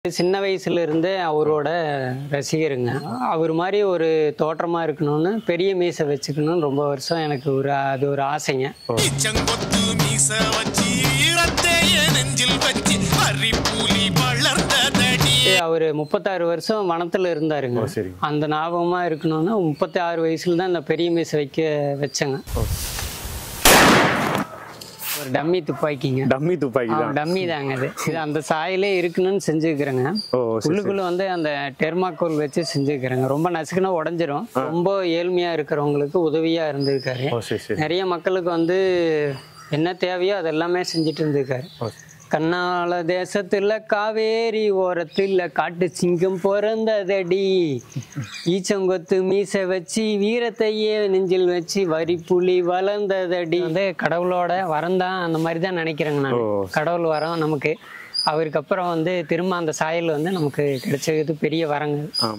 சின்ன வயசுல இருந்தே அவரோட ரசிகருங்க. அவர் மாதிரி ஒரு தோற்றமா இருக்கணும்னு பெரிய மீசை வச்சுக்கணும்னு ரொம்ப வருஷம் எனக்கு அது ஒரு ஆசைங்க. அவர் 36 வருஷம் வனத்துல இருந்தாருங்க. அந்த ஞாபகமா இருக்கணும்னு 36 வயசுல தான் இந்த பெரிய மீசை வச்சேங்க. ஒரு டம்மி துப்பாக்கிங்க. டம்மி தாங்க இது அந்த சாயிலே இருக்கணும்னு செஞ்சுக்கிறேங்க. உள்ளுக்குள்ள வந்து அந்த டெர்மாக்கோல் வச்சு செஞ்சுக்கிறேங்க. ரொம்ப நசுக்குனா உடஞ்சிரும். ரொம்ப ஏழ்மையா இருக்கிறவங்களுக்கு உதவியா இருந்திருக்காரு. நிறைய மக்களுக்கு வந்து என்ன தேவையோ அதெல்லாமே செஞ்சுட்டு இருந்திருக்காரு. கண்ணால தேசத்துல காவேரி ஓரத்துல காட்டு சிங்கம் பிறந்ததடி, ஈச்சங்கொத்து மீசை வச்சு வீரத்தையே நெஞ்சில் வச்சு வரி புலி வளர்ந்ததடி. வந்து கடவுளோட வரம் தான், அந்த மாதிரி தான் நினைக்கிறேங்க நான். கடவுள் வரம் நமக்கு. அவருக்கு அப்புறம் வந்து திரும்ப அந்த சாயல் வந்து நமக்கு கிடைச்சது பெரிய வரங்க.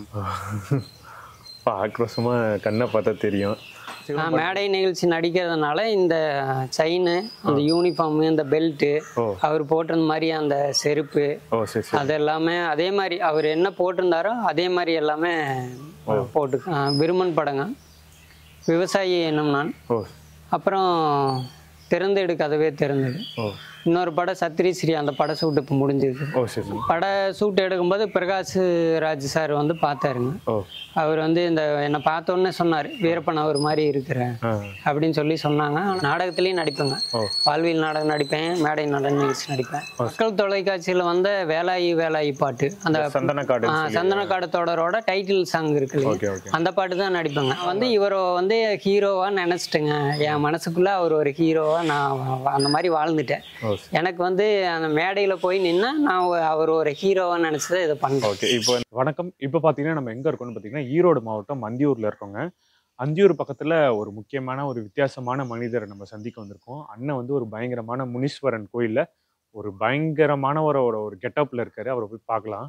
ஆக்ரோஷமா கண்ணை பார்த்தா தெரியும். மேடை நிகழ்ச்சி நடிக்கிறதுனால இந்த செயின், அந்த யூனிஃபார்ம், இந்த பெல்ட், அவர் போட்டிருந்த மாதிரி அந்த செருப்பு, அது எல்லாமே அதே மாதிரி அவர் என்ன போட்டிருந்தாரோ அதே மாதிரி எல்லாமே போட்டு. விருமன் படங்க, விவசாயி என்னும் நான், அப்புறம் திறந்தெடு கதவே திறந்தது, இன்னொரு படம் சத்ரி ஸ்ரீ, அந்த பட ஷூட் இப்போ முடிஞ்சது. பட ஷூட் எடுக்கும்போது பிரகாஷ் ராஜ் சார் வந்து பார்த்தாருங்க. அவர் வந்து என்னை பார்த்தோன்னே சொன்னார், வீரப்பன் அவர் மாதிரி இருக்கிறேன் அப்படின்னு சொல்லி சொன்னாங்க. நாடகத்திலையும் நடிப்பேங்க. வாழ்வியல் நாடகம் நடிப்பேன், மேடை நாடக நிகழ்ச்சி நடிப்பேன். மக்கள் தொலைக்காட்சியில் வந்த வேலாயி பாட்டு, அந்த சந்தனக்காடு தொடரோட டைட்டில் சாங் இருக்கு இல்லையா, அந்த பாட்டு தான் நடிப்பேங்க. வந்து இவரை வந்து ஹீரோவா நினைச்சிட்டேங்க. என் மனசுக்குள்ள அவர் ஒரு ஹீரோவா நான் அந்த மாதிரி வாழ்ந்துட்டேன். எனக்கு வந்து அந்த மேடையில போய் நின்னா நான் அவர் ஒரு ஹீரோவா நினைச்சதை இதை பண்ணேன். இப்போ வணக்கம். இப்போ பாத்தீங்கன்னா நம்ம எங்க இருக்கோம்னு பாத்தீங்கன்னா ஈரோடு மாவட்டம் அந்தியூர்ல இருக்கோங்க. அந்தியூர் பக்கத்துல ஒரு முக்கியமான ஒரு வித்தியாசமான மனிதரை நம்ம சந்திக்க வந்திருக்கோம். அண்ணன் வந்து ஒரு பயங்கரமான முனீஸ்வரன் கோயில்ல ஒரு பயங்கரமானவரோட ஒரு கெட்டப்ல இருக்காரு. அவரை போய் பார்க்கலாம்.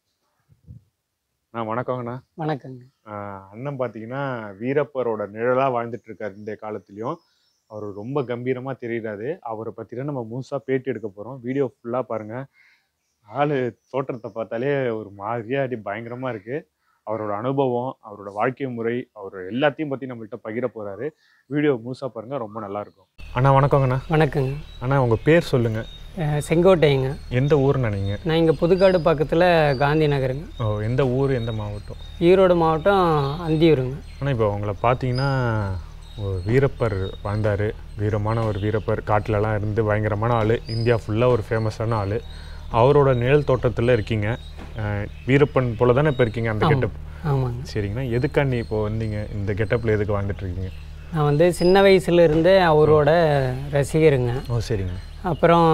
வணக்கங்கண்ணா. வணக்கங்க. அண்ணன் பாத்தீங்கன்னா வீரப்பரோட நிழலா வாழ்ந்துட்டு இருக்காரு இந்த காலத்திலயும். அவர் ரொம்ப கம்பீரமாக தெரிகிறாரு. அவரை பற்றினா நம்ம முழுசாக பேட்டி எடுக்க போகிறோம். வீடியோ ஃபுல்லாக பாருங்கள். ஆள் தோற்றத்தை பார்த்தாலே ஒரு மாதிரியாக பயங்கரமாக இருக்குது. அவரோட அனுபவம், அவரோட வாழ்க்கை முறை, அவர் எல்லாத்தையும் பற்றி நம்மள்கிட்ட பகிர போகிறாரு. வீடியோ முழுசாக பாருங்கள், ரொம்ப நல்லாயிருக்கும். அண்ணா வணக்கங்கண்ணா. வணக்கங்க. அண்ணா உங்கள் பேர் சொல்லுங்கள். செங்கோட்டைங்க. எந்த ஊர்ண்ணா நீங்கள்? நான் இங்கே புதுக்காடு பக்கத்தில் காந்தி நகருங்க. எந்த ஊர், எந்த மாவட்டம்? ஈரோடு மாவட்டம் அந்தியூருங்க. ஆனால் இப்போ உங்களை பார்த்தீங்கன்னா ஒரு வீரப்பர் வாழ்ந்தார். வீரமான ஒரு வீரப்பர், காட்டிலலாம் இருந்து பயங்கரமான ஆள், இந்தியா ஃபுல்லாக ஒரு ஃபேமஸான ஆள். அவரோட நிழல் தோட்டத்தில் இருக்கீங்க. வீரப்பன் போல தானே இப்போ இருக்கீங்க அந்த கெட்டப்? ஆமாங்க. சரிங்கண்ணா. எதுக்காண்டி இப்போ வந்தீங்க இந்த கெட்டப்பில், எதுக்கு வாழ்ந்துட்டு இருக்கீங்க? நான் வந்து சின்ன வயசுலேருந்தே அவரோட ரசிகருங்க. சரிங்க. அப்புறம்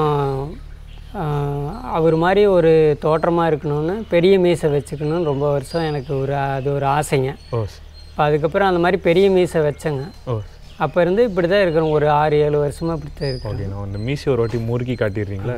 அவர் மாதிரி ஒரு தோற்றமாக இருக்கணும்னு பெரிய மீசை வச்சுக்கணும்னு ரொம்ப வருஷம் எனக்கு அது ஒரு ஆசைங்க. அதுக்கப்புறம் அந்த மாதிரி பெரிய மீசை வச்சேங்க. அப்போ இருந்து இப்படி தான் இருக்கிறோம். ஒரு 6-7 வருஷமாக இப்படி தான் இருக்கோம். ஓகே. நான் அந்த மீசை ஒரு வாட்டி முறுக்கி காட்டிடுறீங்களா?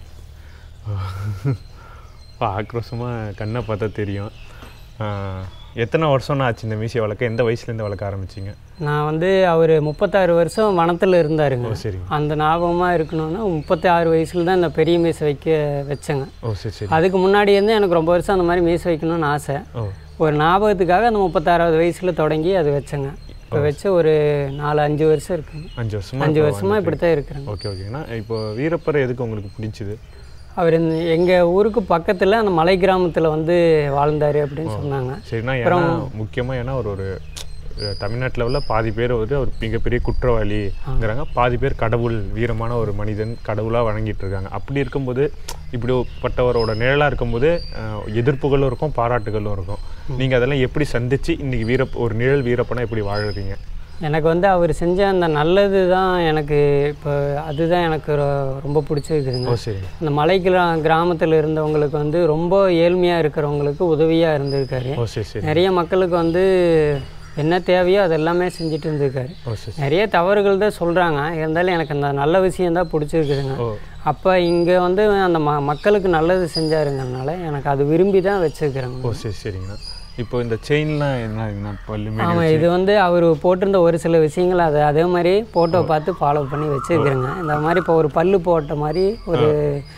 ஆக்ரோஷமாக கண்ணை பார்த்தா தெரியும். எத்தனை வருஷம்னா ஆச்சு இந்த மீசையை வளர்க்க? எந்த வயசுலேருந்து வளர்க்க ஆரம்பிச்சிங்க? நான் வந்து அவர் 36 வருஷம் வனத்தில் இருந்தாருங்க. சரி. அந்த ஞாபகமாக இருக்கணும்னா 36 வயசில் தான் இந்த பெரிய மீசை வச்சேங்க. சரி. அதுக்கு முன்னாடி இருந்து எனக்கு ரொம்ப வருஷம் அந்த மாதிரி மீசை வைக்கணும்னு ஆசை. ஒரு ஞாபகத்துக்காக அந்த 36வது வயசில் தொடங்கி அது வச்சேங்க. இப்போ வச்சு ஒரு 4-5 வருஷம் இருக்குங்க. 5 வருஷமாக இப்படி தான் இருக்கிறேங்க. ஓகேங்கண்ணா. இப்போ வீரப்பர் எதுக்கு உங்களுக்கு பிடிச்சிது? அவர் எங்கள் ஊருக்கு பக்கத்தில் அந்த மலை கிராமத்தில் வந்து வாழ்ந்தார் அப்படின்னு சொன்னாங்க. சரிண்ணா. ஏன்னா முக்கியமாக ஏன்னா ஒரு தமிழ்நாட்டு லெவலில் பாதி பேர் வந்து அவர் மிகப்பெரிய குற்றவாளிங்கிறாங்க, பாதி பேர் கடவுள், வீரமான ஒரு மனிதன், கடவுளாக வணங்கிட்டு இருக்காங்க. அப்படி இருக்கும்போது இப்படிப்பட்டவரோட நிழலாக இருக்கும்போது எதிர்ப்புகளும் இருக்கும், பாராட்டுகளும் இருக்கும். நீங்கள் அதெல்லாம் எப்படி சந்திச்சு இன்றைக்கி ஒரு நிழல் வீரப்பனா எப்படி வாழுறீங்க? எனக்கு வந்து அவர் செஞ்ச அந்த நல்லது தான் எனக்கு இப்போ அதுதான் எனக்கு ரொம்ப பிடிச்சிருக்குதுங்க. அந்த மலை கிராமத்தில் இருந்தவங்களுக்கு வந்து ரொம்ப ஏழ்மையாக இருக்கிறவங்களுக்கு உதவியாக இருந்திருக்காரு. நிறைய மக்களுக்கு வந்து என்ன தேவையோ அது எல்லாமே செஞ்சுட்டு இருந்திருக்காரு. நிறைய தவறுகள் தான் சொல்கிறாங்க, இருந்தாலும் எனக்கு அந்த நல்ல விஷயந்தான் பிடிச்சிருக்குதுங்க. அப்போ இங்கே வந்து அந்த மக்களுக்கு நல்லது செஞ்சாருங்கிறதுனால எனக்கு அது விரும்பி தான் வச்சுருக்கிறேங்க. சரிங்கண்ணா. இப்போ இந்த செயின்லாம் என்ன? ஆமாம், இது வந்து அவர் போட்டிருந்த ஒரு சில விஷயங்கள் அதே மாதிரி ஃபோட்டோ பார்த்து ஃபாலோ பண்ணி வச்சுருக்கிறேங்க. இந்த மாதிரி இப்போ ஒரு பல்லு போட்ட மாதிரி ஒரு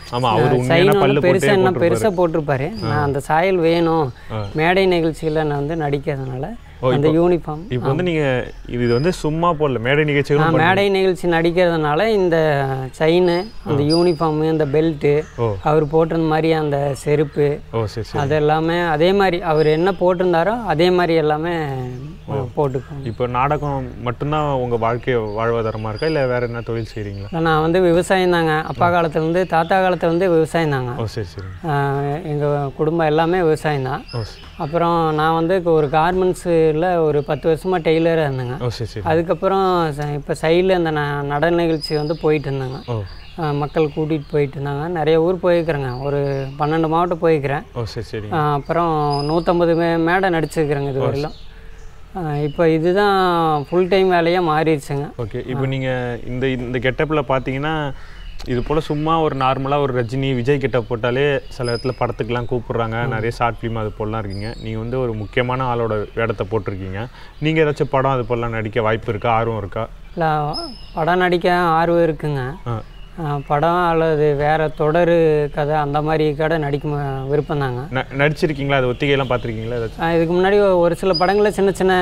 ஆமா அவர் சைன் வந்து பெருசாக என்ன பெருசாக போட்டிருப்பாரு. நான் அந்த சாயல் வேணும் மேடை நிகழ்ச்சியில் நான் வந்து நடிக்கிறதுனால அந்த யூனிஃபார்ம். இப்போ வந்து நீங்க இது வந்து சும்மா போடல, மேடை நிகழ்ச்சிகள் மேடை நிகழ்ச்சி நடிக்கிறதுனால இந்த செயின், அந்த யூனிஃபார்ம், இந்த பெல்ட்டு, அவர் போட்டிருந்த மாதிரி அந்த செருப்பு, அது எல்லாமே அதே மாதிரி அவர் என்ன போட்டிருந்தாரோ அதே மாதிரி எல்லாமே போட்டுக்கோங்க. இப்போ நாடகம் மட்டும்தான் உங்க வாழ்க்கை வாழ்வாதாரமா இருக்கா இல்லை வேற என்ன தொழில் செய்றீங்களா? நான் வந்து விவசாயம் தாங்க. அப்பா காலத்துலேருந்து தாத்தா காலத்துலேருந்து விவசாயம் தாங்க. சரி சரி. எங்கள் குடும்பம் எல்லாமே விவசாயம் தான். அப்புறம் நான் வந்து ஒரு கார்மெண்ட்ஸில் ஒரு 10 வருஷமாக டெய்லராக இருந்தேங்க. அதுக்கப்புறம் இப்போ சைடில் அந்த நடன நிகழ்ச்சி வந்து போயிட்டு இருந்தாங்க. மக்கள் கூட்டிகிட்டு போயிட்டு இருந்தாங்க. நிறைய ஊர் போயிருக்கிறேங்க, ஒரு 12 மாவட்டம் போயிருக்கிறேன். அப்புறம் 150 மேடை நடிச்சிருக்கிறேங்க இது வரையிலும். இப்போ இதுதான் ஃபுல் டைம் வேலையாக மாறிடுச்சுங்க. ஓகே. இப்போ நீங்கள் இந்த கெட்டப்பில் பார்த்தீங்கன்னா இது போல் சும்மா ஒரு நார்மலாக ஒரு ரஜினி விஜய் கெட்டப் போட்டாலே சில இடத்துல படத்துக்கெலாம் கூப்பிட்றாங்க, நிறைய ஷார்ட் ஃபிலிம் அது போலலாம் இருக்கீங்க. நீங்கள் வந்து ஒரு முக்கியமான ஆளோட வேடத்தை போட்டிருக்கீங்க. நீங்கள் ஏதாச்சும் படம் அது போலலாம் நடிக்க வாய்ப்பு இருக்கா, ஆர்வம் இருக்கா? இல்லை, படம் நடிக்க ஆர்வம் இருக்குங்க. படம் அல்லது வேறு தொடர் கதை அந்த மாதிரி கடை நடிக்க விருப்பம் தாங்க. நடிச்சிருக்கீங்களா? அது ஒத்திகையெல்லாம் பார்த்துருக்கீங்களா? ஏதாச்சும் இதுக்கு முன்னாடி ஒரு சில படங்களில் சின்ன சின்ன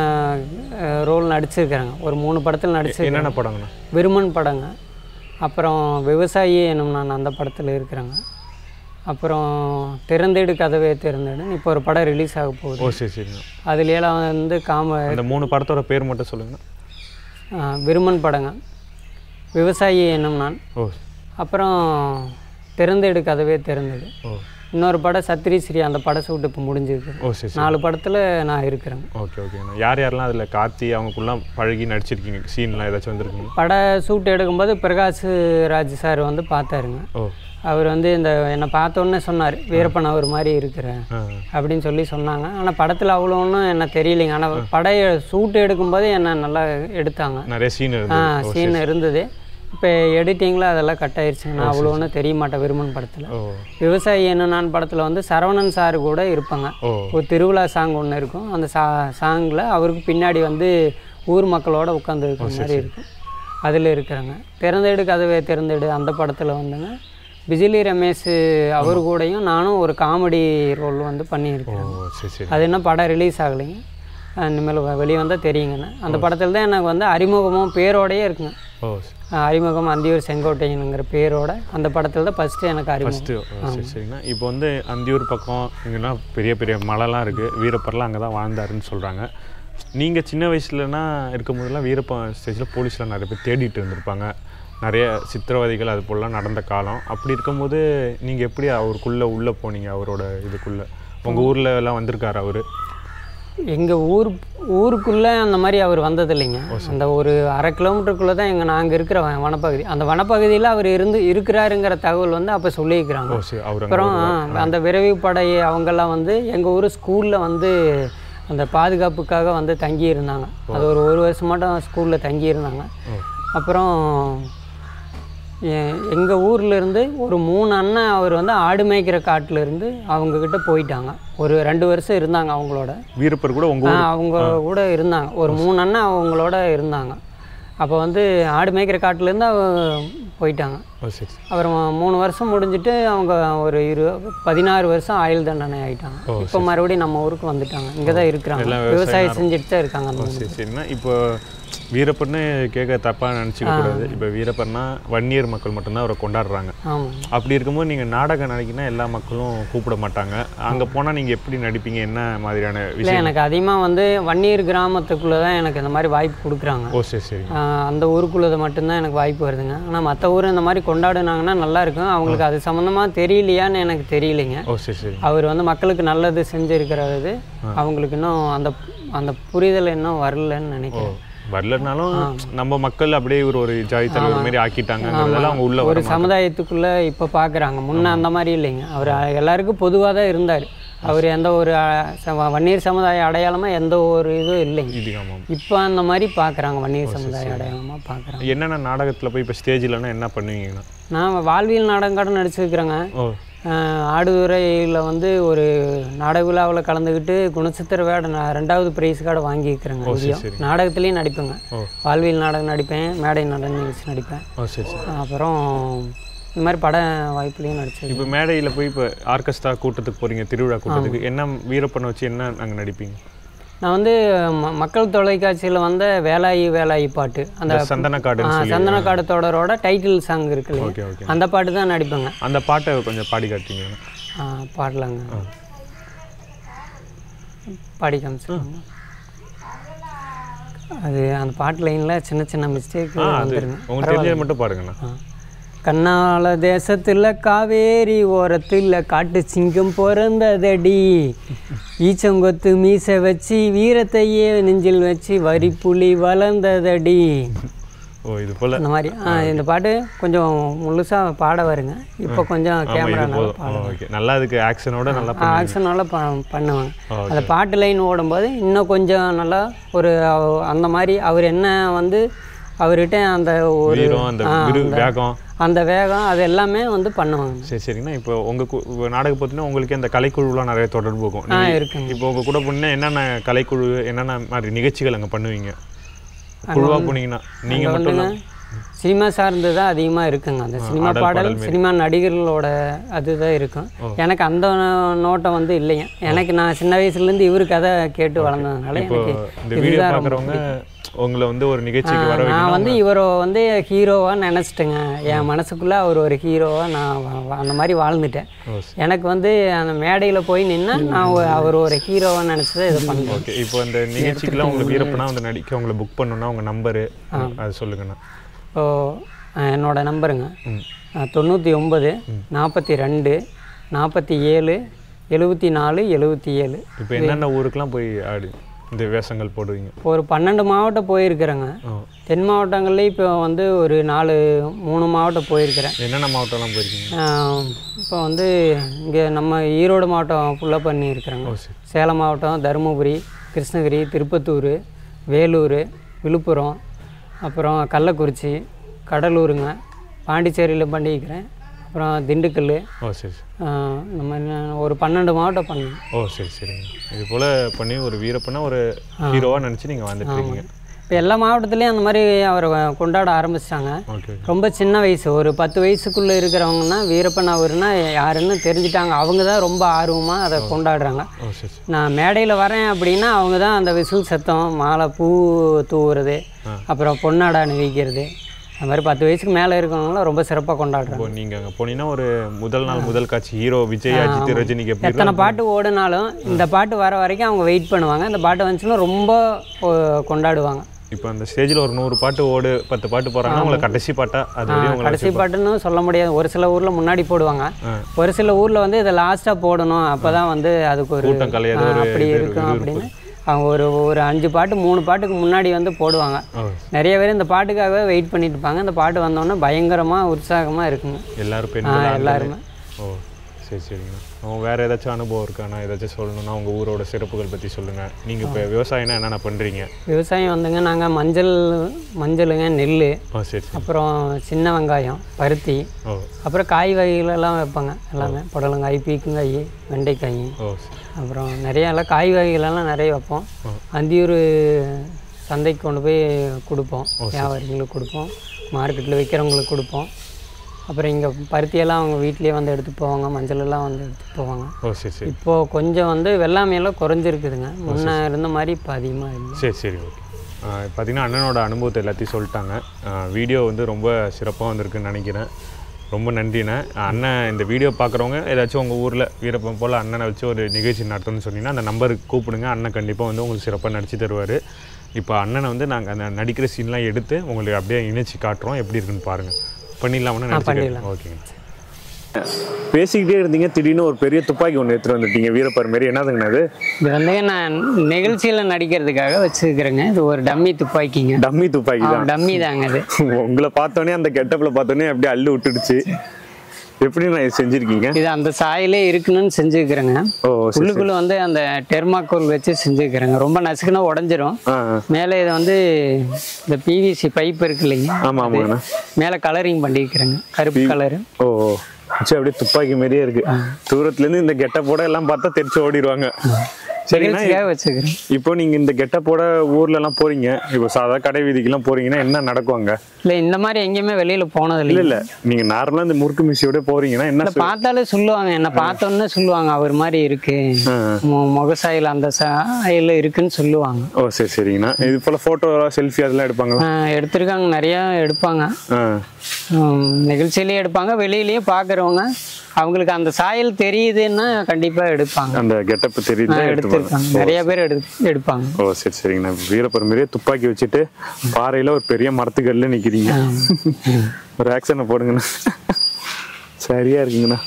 ரோல் நடிச்சிருக்கிறாங்க. ஒரு 3 படத்தில் நடிச்சிருக்கேன். என்னென்ன படங்கண்ணா? விருமன் படங்க, அப்புறம் விவசாயி என்னும் நான் அந்த படத்தில் இருக்கிறேங்க. அப்புறம் திறந்தேடு கதவே திறந்தேடுன்னு இப்போ ஒரு படம் ரிலீஸ் ஆக போகுது. சரி சரிங்க. அதுலாம் வந்து அந்த 3 படத்தோட பேர் மட்டும் சொல்லுங்கள். விருமன் படங்க, விவசாயி என்னும் நான், அப்புறம் திறந்தேடு கதவே திறந்தேடு. இன்னொரு படம் சத்ரி ஸ்ரீ, அந்த பட ஷூட் இப்போ முடிஞ்சிருக்கு. 4 படத்தில் நான் இருக்கிறேன். ஓகே ஓகேண்ணா. யார் யாரெல்லாம் அதில் கார்த்தி அவங்களுக்குலாம் பழகி நடிச்சிருக்கீங்க? சீன்லாம் ஏதாச்சும் வந்துருக்குங்க? பட ஷூட் எடுக்கும்போது பிரகாஷ் ராஜ் சார் வந்து பார்த்தாருங்க. அவர் வந்து என்னை பார்த்தோன்னே சொன்னார், வீரப்பன் அவர் மாதிரி இருக்கிறேன் அப்படின்னு சொல்லி சொன்னாங்க. ஆனால் படத்தில் அவ்வளோ ஒன்றும் என்ன தெரியலைங்க. ஆனால் படைய ஷூட் எடுக்கும்போது என்னை நல்லா எடுத்தாங்க. நிறைய சீன் இருந்தது. இப்போ எடிட்டிங்கில் அதெல்லாம் கட் ஆயிடுச்சுங்க. நான் அவ்வளோ ஒன்றும் தெரிய மாட்டேன் விருமன் படத்தில். விவசாயி என்ன நான் படத்தில் வந்து சரவணன் சார் கூட இருப்பாங்க. ஒரு திருவிழா சாங் ஒன்று இருக்கும். அந்த சாங்கில் அவருக்கு பின்னாடி வந்து ஊர் மக்களோட உட்காந்து இருக்கிற மாதிரி இருக்கும். அதில் இருக்கிறாங்க. திறந்தேடு கதவே திறந்தேடு அந்த படத்தில் வந்துங்க பிஜிலி ரமேஷ் அவர் கூடயும் நானும் ஒரு காமெடி ரோல் வந்து பண்ணியிருக்கேன். அது என்ன படம் ரிலீஸ் ஆகலைங்க, இனிமேல் வெளியே வந்தால் தெரியுங்கண்ணா. அந்த படத்தில் தான் எனக்கு வந்து அறிமுகமும் பேரோடையே இருக்குங்க. அறிமுகம் அந்தியூர் செங்கோட்டையனுங்கிற பேரோட அந்த படத்தில் தான் ஃபஸ்ட்டு எனக்கு அறிமுகம். சரிங்கண்ணா. இப்போ வந்து அந்தியூர் பக்கம் இங்கன்னா பெரிய பெரிய மலைலாம் இருக்குது, வீரப்பர்லாம் அங்கே தான் வாழ்ந்தாருன்னு சொல்கிறாங்க. நீங்கள் சின்ன வயசுலனா இருக்கும்போதெல்லாம் வீரப்பன் ஸ்டேஜில் போலீஸ்லாம் நிறைய பேர் தேடிட்டு இருந்திருப்பாங்க, நிறைய சித்திரவதைகள் அது போலலாம் நடந்த காலம். அப்படி இருக்கும்போது நீங்கள் எப்படி அவருக்குள்ளே உள்ளே போனீங்க? அவரோட இதுக்குள்ளே உங்கள் ஊரில் எல்லாம் வந்திருக்காரு அவர்? எங்கள் ஊருக்குள்ளே அந்த மாதிரி அவர் வந்தது இல்லைங்க. அந்த ஒரு 1/2 கிலோமீட்டருக்குள்ளே தான் நாங்கள் இருக்கிற வனப்பகுதி. அந்த வனப்பகுதியில் அவர் இருக்கிறாருங்கிற தகவல் வந்து அப்போ சொல்லியிருக்கிறாங்க. அப்புறம் அந்த விரைவு படை அவங்கெல்லாம் வந்து எங்கள் ஊர் ஸ்கூலில் வந்து அந்த பாதுகாப்புக்காக வந்து தங்கியிருந்தாங்க. அது ஒரு வருஷமாட்டம் ஸ்கூலில் தங்கியிருந்தாங்க. அப்புறம் எங்கள் ஊர்லேருந்து ஒரு 3 அண்ணன் அவர் வந்து ஆடு மேய்க்கிற காட்டிலேருந்து அவங்கக்கிட்ட போயிட்டாங்க. ஒரு 2 வருஷம் இருந்தாங்க அவங்களோட. வீரப்பர் கூட அவங்க கூட இருந்தாங்க. ஒரு 3 அண்ணன் அவங்களோட இருந்தாங்க. அப்போ வந்து ஆடு மேய்க்கிற காட்டிலேருந்து போயிட்டாங்க. அப்புறம் 3 வருஷம் முடிஞ்சிட்டு அவங்க ஒரு 16 வருஷம் ஆயுள் தண்டனை ஆகிட்டாங்க. இப்போ மறுபடியும் நம்ம ஊருக்கு வந்துட்டாங்க. இங்கே தான் இருக்கிறாங்க, விவசாயம் செஞ்சுட்டு தான் இருக்காங்க. சரிண்ணா. இப்போ வீரப்பன்னு கேட்க தப்பாக நினச்சிக்க கூடாது. இப்போ வீரப்பன்னா வன்னியர் மக்கள் மட்டும்தான் அவரை கொண்டாடுறாங்க. அப்படி இருக்கும்போது நீங்கள் நாடகம் நடிக்கினா எல்லா மக்களும் கூப்பிட மாட்டாங்க. அங்கே போனால் நீங்கள் எப்படி நடிப்பீங்க? என்ன மாதிரியான விஷயம்? எனக்கு அதிகமாக வந்து வன்னியர் கிராமத்துக்குள்ளே தான் எனக்கு இந்த மாதிரி வாய்ப்பு கொடுக்குறாங்க. சரி. அந்த ஊருக்குள்ளதை மட்டும்தான் எனக்கு வாய்ப்பு வருதுங்க. ஆனால் மற்ற ஊர் இந்த மாதிரி கொண்டாடுனாங்கன்னா நல்லா இருக்கும். அவங்களுக்கு அது சம்மந்தமாக தெரியலையான்னு எனக்கு தெரியலைங்க. சரி. அவர் வந்து மக்களுக்கு நல்லது செஞ்சுருக்கிறது அவங்களுக்கு இன்னும் அந்த புரிதல் இன்னும் வரலன்னு நினைக்கிறேன். வரலனாலும் நம்ம மக்கள் அப்படியே ஒரு ஜாதி தலைவர் மாதிரி ஆக்கிட்டாங்க. உள்ள ஒரு சமுதாயத்துக்குள்ள இப்போ பார்க்குறாங்க. முன்ன அந்த மாதிரி இல்லைங்க. அவர் எல்லாருக்கும் பொதுவாக தான் இருந்தார். அவர் எந்த ஒரு வன்னியர் சமுதாய அடையாளமாக எந்த ஒரு இதுவும் இல்லைங்க. இப்போ அந்த மாதிரி பார்க்குறாங்க, வன்னியர் சமுதாய அடையாளமாக பார்க்குறாங்க. என்னென்ன நாடகத்தில் போய் இப்போ ஸ்டேஜில்னா என்ன பண்ணுவீங்கன்னா? நான் வாழ்வியல் நாடகம் கூட நடிச்சிருக்கிறேங்க. ஆடுதுறையில் வந்து ஒரு நாடக விழாவில் கலந்துக்கிட்டு குணச்சித்திர வேட 2வது ப்ரைஸ் கார்டை வாங்கியிருக்கிறேங்க. நாடகத்துலேயும் நடிப்பேங்க. வாழ்வியல் நாடகம் நடிப்பேன், மேடை நடன நிகழ்ச்சி நடிப்பேன். அப்புறம் இந்த மாதிரி பட வாய்ப்புலையும் நடிச்சிருக்கேன். இப்போ மேடையில் போய் இப்போ ஆர்கெஸ்ட்ரா கூட்டத்துக்கு போகிறீங்க, திருவிழா கூட்டத்துக்கு, என்ன வீரப்பனை வச்சு என்ன நாங்கள் நடிப்பீங்க? நான் வந்து மக்கள் தொலைக்காட்சியில் வந்த வேலாயி பாட்டு, அந்த சந்தனக்காடு தொடரோட டைட்டில் சாங் இருக்கு இல்லையா, அந்த பாட்டு தான் நடிப்பேங்க. அந்த பாட்டை கொஞ்சம் பாடி காட்டுங்க. பாடலாங்க, பாடி காமிச்சிருங்க. அது அந்த பாட்டு லைனில் சின்ன சின்ன மிஸ்டேக் வந்துருங்க, உங்களுக்கு தெரிஞ்சது மட்டும் பாருங்கண்ணா. கண்ணால தேசத்தில் காவேரி ஓரத்தில் காட்டு சிங்கம் பிறந்ததடி, ஈச்சங்கொத்து மீசை வச்சு வீரத்தையே நெஞ்சில் வச்சு வரி புலி வளர்ந்ததடி. இது போல இந்த மாதிரி இந்த பாட்டு கொஞ்சம் முழுசாக பாட வருங்க. இப்போ கொஞ்சம் கேமரா நல்லா அதுக்கு ஆக்ஷனோட பண்ணுவாங்க. அந்த பாட்டு லைன் ஓடும்போது இன்னும் கொஞ்சம் நல்லா ஒரு அந்த மாதிரி அவர் என்ன வந்து அவர்கிட்ட அந்த ஒரு அந்த வேகம் அது எல்லாமே வந்து பண்ணுவாங்க. சரிங்கண்ணா. இப்போ உங்கள் நாடகம் பார்த்தீங்கன்னா உங்களுக்கு அந்த கலைக்குழுலாம் நிறைய தொடர்பு இருக்கும் இருக்குங்க. இப்போ உங்கள் கூட போனீங்கன்னா என்னென்ன கலைக்குழு என்னென்ன மாதிரி நிகழ்ச்சிகள் அங்கே பண்ணுவீங்க? குழுவாக போனீங்கன்னா நீங்கள் மட்டும் சினிமா சார்ந்து தான் அதிகமாக இருக்குங்க. அந்த சினிமா பாடல் சினிமா நடிகர்களோட அதுதான் இருக்கும். எனக்கு அந்த நோட்டம் வந்து இல்லைங்க. எனக்கு நான் சின்ன வயசுலேருந்து இவரு கதை கேட்டு வளர்ந்ததுனால எனக்கு உங்களை வந்து ஒரு நிகழ்ச்சிக்கு வர நான் வந்து இவரை வந்து ஹீரோவாக நினச்சிட்டேங்க. என் மனசுக்குள்ளே அவர் ஒரு ஹீரோவாக நான் அந்த மாதிரி வாழ்ந்துட்டேன். எனக்கு வந்து அந்த மேடையில் போய் நின்று நான் அவர் ஒரு ஹீரோவாக நினச்சதை இது பண்ணுவேன். ஓகே. இப்போ அந்த நிகழ்ச்சிக்கெலாம் உங்களுக்கு வீரப்பனா வந்து நடிக்க உங்களை புக் பண்ணணுன்னா உங்கள் நம்பரு அது சொல்லுங்கண்ணா. என்னோட நம்பருங்க 99 42 47 74 77. இப்போ என்னென்ன ஊருக்கெலாம் போய் ஆடி இந்த வேஷங்கள் போடுவீங்க? ஒரு 12 மாவட்டம் போயிருக்கிறேங்க. தென் மாவட்டங்கள்லேயும் இப்போ வந்து ஒரு 3 மாவட்டம் போயிருக்கிறேன். என்னென்ன மாவட்டம்லாம் போயிருக்கீங்க? இப்போ வந்து இங்கே நம்ம ஈரோடு மாவட்டம் ஃபுல்லாக பண்ணியிருக்கிறேங்க. சேலம் மாவட்டம், தருமபுரி, கிருஷ்ணகிரி, திருப்பத்தூர், வேலூர், விழுப்புரம், அப்புறம் கள்ளக்குறிச்சி, கடலூருங்க, பாண்டிச்சேரியில் பண்ணியிருக்கிறேன், அப்புறம் திண்டுக்கல். இந்த மாதிரி ஒரு 12 மாவட்டம் பண்ணேன். சரிங்க. இது போல் பண்ணி ஒரு வீரப்பனா ஒரு ஹீரோவாக நினச்சி நீங்கள் வந்துட்டுருக்கீங்க. இப்போ எல்லா மாவட்டத்துலேயும் அந்த மாதிரி அவரை கொண்டாட ஆரம்பிச்சிட்டாங்க. ரொம்ப சின்ன வயசு ஒரு 10 வயசுக்குள்ளே இருக்கிறவங்கன்னா வீரப்பன் அவருன்னா யாருன்னு தெரிஞ்சுட்டாங்க. அவங்க தான் ரொம்ப ஆர்வமாக அதை கொண்டாடுறாங்க. நான் மேடையில் வரேன் அப்படின்னா அவங்க தான் அந்த விசில் சத்தம், மாலை பூ தூவுறது, அப்புறம் பொன்னாடை அணிவிக்கிறது, அந்த மாதிரி 10 வயசுக்கு மேலே இருக்கவங்களாம் ரொம்ப சிறப்பாக கொண்டாடுறாங்க. நீங்கள் அங்கே போனீங்கன்னா ஒரு முதல் காட்சி ஹீரோ விஜய், அஜித், ரஜினிக்கு எத்தனை பாட்டு ஓடினாலும் இந்த பாட்டு வர வரைக்கும் அவங்க வெயிட் பண்ணுவாங்க. இந்த பாட்டு வந்துச்சுன்னா ரொம்ப கொண்டாடுவாங்க. இப்போ அந்த ஸ்டேஜில் ஒரு 100 பாட்டு 10 பாட்டு போகிறாங்கன்னா அவங்களை கடைசி பாட்டா அது கடைசி பாட்டுன்னு சொல்ல முடியாது. ஒரு சில ஊரில் முன்னாடி போடுவாங்க, ஒரு சில ஊரில் வந்து இதை லாஸ்ட்டாக போடணும், அப்போ தான் வந்து அதுக்கு ஒரு அப்படி இருக்கும் அப்படின்னு அவங்க ஒரு 5 பாட்டு 3 பாட்டுக்கு முன்னாடி வந்து போடுவாங்க. நிறைய பேர் இந்த பாட்டுக்காகவே வெயிட் பண்ணிட்டு இருப்பாங்க. இந்த பாட்டு வந்தோடனே பயங்கரமாக உற்சாகமாக இருக்குங்க எல்லாருமே. சரிங்கண்ணா. வேறு ஏதாச்சும் அனுபவம் இருக்காண்ணா? ஏதாச்சும் சொல்லணும்னா உங்கள் ஊரோட சிறப்புகள் பற்றி சொல்லுங்கள். நீங்கள் இப்போ விவசாயம்னா என்னென்ன பண்ணுறீங்க? விவசாயம் வந்துங்க நாங்கள் மஞ்சளுங்க, நெல், அப்புறம் சின்ன வெங்காயம், பருத்தி, அப்புறம் காய் வகைகளெல்லாம் வைப்பாங்க. எல்லாமே புடலங்காய், பீக்கங்காய், வெண்டைக்காய், அப்புறம் நிறையா எல்லாம் காய் வகைகளெல்லாம் நிறைய வைப்போம். அந்தியூர் சந்தைக்கு கொண்டு போய் கொடுப்போம், வியாபாரிகளுக்கு கொடுப்போம், மார்க்கெட்டில் விற்கிறவங்களுக்கு கொடுப்போம். அப்புறம் இங்கே பருத்தியெல்லாம் அவங்க வீட்லேயே வந்து எடுத்துகிட்டு போவாங்க, மஞ்சள் எல்லாம் வந்து எடுத்துகிட்டு போவாங்க. இப்போது கொஞ்சம் வந்து வெள்ளாமையெல்லாம் குறைஞ்சிருக்குதுங்க, முன்னே இருந்த மாதிரி இப்போ அதிகமாக இல்லை. சரி ஓகே. பார்த்திங்கன்னா அண்ணனோட அனுபவத்தை எல்லாத்தையும் சொல்லிட்டாங்க. வீடியோ வந்து ரொம்ப சிறப்பாக வந்திருக்குன்னு நினைக்கிறேன். ரொம்ப நன்றிண்ணே. அண்ணன் இந்த வீடியோ பார்க்குறவங்க ஏதாச்சும் உங்கள் ஊரில் வீரப்பன் போல் அண்ணனை வச்சு ஒரு நிகழ்ச்சி நடத்தணும்னு சொன்னீங்கன்னா அந்த நம்பருக்கு கூப்பிடுங்க. அண்ணன் கண்டிப்பாக வந்து உங்களுக்கு சிறப்பாக நடிச்சு தருவார். இப்போ அண்ணனை வந்து நாங்கள் அந்த நடிக்கிற சீன்லாம் எடுத்து உங்களுக்கு அப்படியே இணைச்சி காட்டுறோம், எப்படி இருக்குன்னு பாருங்கள். பண்ணிடலாம்னா பண்ணிடலாம். ஓகேங்க. பேசிக்கிட்டே இருந்தீங்க, திடீர்னு ஒரு பெரிய துப்பாக்கி ஒன்று எடுத்துகிட்டு வந்துட்டீங்க, வீரப்பர் மாரி. என்னதுங்கண்ணா அது? இது வந்து நான் நிகழ்ச்சியில் நடிக்கிறதுக்காக வச்சுருக்கிறேங்க. இது ஒரு டம்மி துப்பாக்கிங்க. டம்மி துப்பாக்கி தான்? டம்மி தாங்க அது. உங்களை பார்த்தோன்னே அந்த கெட்டப்பில் பார்த்தோன்னே அப்படியே அள்ளு விட்டுடுச்சு. எப்படி நான் செஞ்சுருக்கீங்க? இது அந்த சாயிலே இருக்குன்னு செஞ்சுக்கிறேங்க. உள்ளுக்குள்ள வந்து அந்த டெர்மாக்கோல் வச்சு செஞ்சுக்கிறேங்க. ரொம்ப நசுக்குனா உடஞ்சிரும். மேலே இதை வந்து இந்த பிவிசி பைப் இருக்கு இல்லைங்க, மேலே கலரிங் பண்ணிக்கிறேங்க, கருப்பு கலரு. அப்படியே துப்பாக்கி மாதிரியே இருக்கு. தூரத்துல இருந்து இந்த கெட்டப்போட எல்லாம் பார்த்தா தெரிச்சு ஓடிடுவாங்க. நிகழ்ச்சிக்காக வச்சுக்கிறேன். இப்போ நீங்க இந்த கெட்டப்போட ஊர்ல எல்லாம் போறீங்க, இப்போ சாதா கடை வீதிக்கெல்லாம் போறீங்கன்னா என்ன நடக்குவாங்க? இல்ல இந்த மாதிரி எங்கேயுமே வெளியில போனது இல்லை. இல்ல நீங்க நார்மலா இந்த முறுக்கு மிஷியோட போறீங்கன்னா என்ன பார்த்தாலே சொல்லுவாங்க, என்ன பார்த்தோன்னே சொல்லுவாங்க அவர் மாதிரி இருக்கு, முகசாயில் அந்த சாயில் இருக்குன்னு சொல்லுவாங்க. ஓ சரி சரிங்கண்ணா. இது போல போட்டோ செல்ஃபி அதெல்லாம் எடுப்பாங்க? எடுத்திருக்காங்க, நிறைய எடுப்பாங்க. நிகழ்ச்சியிலேயே எடுப்பாங்க, வெளியிலயே பாக்குறவங்க அவங்களுக்கு அந்த சாயல் தெரியுதுன்னா கண்டிப்பா எடுப்பாங்க. அந்த கெட்டப் தெரியுது எடுத்திருக்காங்க, நிறைய பேர் எடுப்பாங்க. ஓ சரி சரிங்கண்ணா. வீரப்பர் மாதிரியே துப்பாக்கி வச்சுட்டு பாறையில ஒரு பெரிய மரத்துக்கல்ல நிக்கிறீங்க. ஒரு ஆக்ஷனை போடுங்கண்ணா. சரியா இருக்குங்கண்ணா.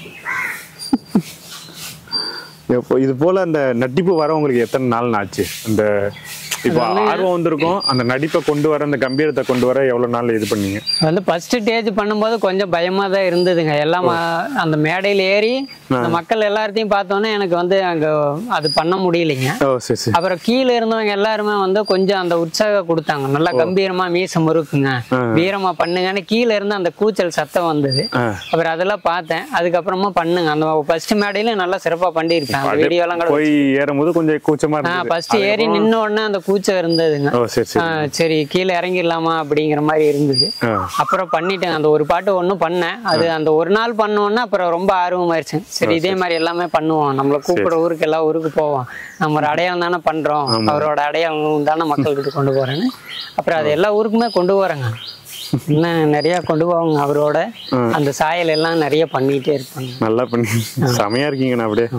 இது போல அந்த நடிப்பு வர உங்களுக்கு எத்தனை நாள் ஆச்சு? அந்த இப்போ ஆர்வம் வந்திருக்கும், அந்த நடிப்பை கொண்டு வர, அந்த கம்பீரத்தை கொண்டு வர எவ்வளவு நாள் இது பண்ணீங்க? வந்து ஃபர்ஸ்ட் ஸ்டேஜ் பண்ணும்போது கொஞ்சம் பயமா தான் இருந்ததுங்க. எல்லாம் அந்த மேடையில் ஏறி அந்த மக்கள் எல்லாத்தையும் பார்த்தோன்னே எனக்கு வந்து அங்க அது பண்ண முடியலைங்க. அப்புறம் கீழே இருந்தவங்க எல்லாருமே வந்து கொஞ்சம் அந்த உற்சாகம் கொடுத்தாங்க, நல்லா கம்பீரமா மீச முறுக்குங்க, வீரமா பண்ணுங்கன்னு கீழே இருந்து அந்த கூச்சல் சத்தம் வந்தது. அப்புறம் அதெல்லாம் பார்த்தேன், அதுக்கப்புறமா பண்ணுங்க அந்த ஃபர்ஸ்ட் மேடையில நல்லா சிறப்பா பண்ணிருப்பேன். அந்த வீடியோ எல்லாம் போய் ஏறும்போது கொஞ்சம் கூச்சமா ஃபர்ஸ்ட் ஏறி நின்ன உடனே அந்த கூச்சம் இருந்ததுங்க. சரி கீழே இறங்கிடலாமா அப்படிங்கிற மாதிரி இருந்தது. அப்புறம் பண்ணிட்டேன், அந்த ஒரு பாட்டு ஒன்னும் பண்ணேன். அது அந்த ஒரு நாள் பண்ணோன்னா அப்புறம் ரொம்ப ஆர்வமாயிருச்சு. சரி இதே மாதிரி எல்லாமே பண்ணுவோம், நம்மளை கூப்பிட ஊருக்கு எல்லா ஊருக்கு போவோம், நம்ம ஒரு அடையாளம் தானே பண்றோம், அவரோட அடையாளம் தானே மக்கள்கிட்ட கொண்டு போறேன்னு அப்புறம் அது எல்லா ஊருக்குமே கொண்டு போறேங்க. இன்னும் நிறைய கொண்டு போவாங்க, அவரோட அந்த சாயல் எல்லாம் நிறைய பண்ணிட்டே இருப்பாங்க. நல்லா பண்ணி செமையா இருக்கீங்கண்ணா. அப்படியே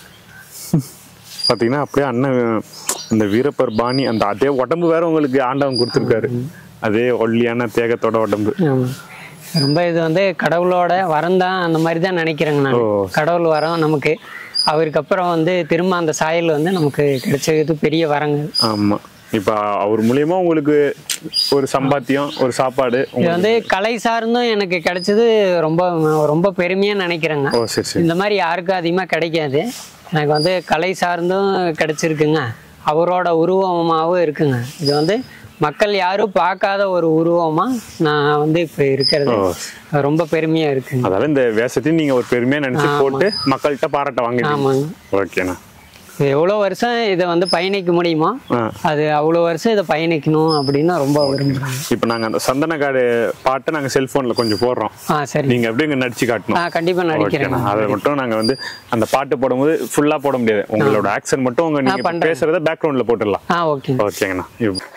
பாத்தீங்கன்னா அப்படியே அண்ணன் இந்த வீரப்பர் பாணி அந்த அதே உடம்பு வேற உங்களுக்கு ஆண்டவன் கொடுத்துருக்காரு, அதே ஒல்லியான தேகத்தோட உடம்பு. ரொம்ப இது வந்து கடவுளோட வரம் தான், அந்த மாதிரி தான் நினைக்கிறேங்க நான். கடவுள் வரம் நமக்கு, அவருக்கு அப்புறம் வந்து திரும்ப அந்த சாயல் வந்து நமக்கு கிடைச்சது பெரிய வரங்க. ஆமா, இப்ப அவர் மூலியமா உங்களுக்கு ஒரு சம்பாத்தியம், ஒரு சாப்பாடு, இது வந்து கலை சார்ந்தும் எனக்கு கிடைச்சது ரொம்ப ரொம்ப பெருமையா நினைக்கிறேங்க. இந்த மாதிரி யாருக்கும் அதிகமா கிடைக்காது, எனக்கு வந்து கலை சார்ந்தும் கிடைச்சிருக்குங்க, அவரோட உருவமாகவும் இருக்குங்க. இது வந்து மக்கள் யாரும் பார்க்காத ஒரு உருவமா நான் வந்து இப்ப இருக்கிறது ரொம்ப பெருமையா இருக்கு. அதாவது இந்த வேஷத்தையும் நீங்க ஒரு பெருமையா நினைச்சு போட்டு மக்கள்கிட்ட பாராட்ட வாங்க. ஆமாங்க. ஓகேண்ணா. எவ்வளவு வருஷம் இதை வந்து பயணிக்க முடியுமோ அது அவ்வளவு வருஷம் இதை பயணிக்கணும் அப்படின்னு ரொம்ப விரும்புறேன். இப்ப நாங்க அந்த சந்தனக்காடு பாட்டை நாங்க செல்போன்ல கொஞ்சம் போடுறோம், சரி நீங்க அப்படியே இங்க நடிச்சு காட்டணும். கண்டிப்பா நடிக்கிறேன். அதை மட்டும் நாங்க வந்து அந்த பாட்டு போடும்போது ஃபுல்லா போட முடியாது, உங்களோட ஆக்சன் மட்டும் உங்க நீங்க பேசுறத பேக்ரவுண்ட்ல போட்டுடலாம். ஓகே ஓகேங்கண்ணா.